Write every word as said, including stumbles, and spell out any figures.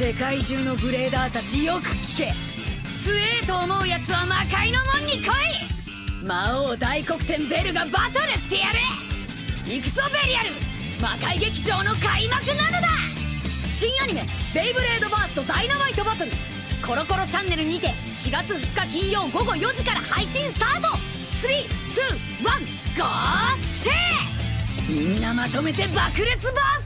世界中のグレーダーたちよく聞け。強えと思うやつは魔界の門に来い。魔王大黒天ベルがバトルしてやる。行くぞベリアル、魔界劇場の開幕なのだ。新アニメ「ベイブレードバーストダイナマイトバトル」コロコロチャンネルにてしがつふつか金曜ごごよじから配信スタート。スリー、ツー、ワン、ゴーシェー。みんなまとめて爆裂バース